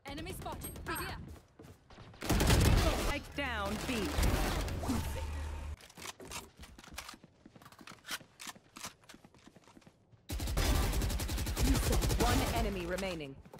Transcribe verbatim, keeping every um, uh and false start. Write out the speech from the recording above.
Enemy spotted. Big here. Spike down, B. One enemy remaining.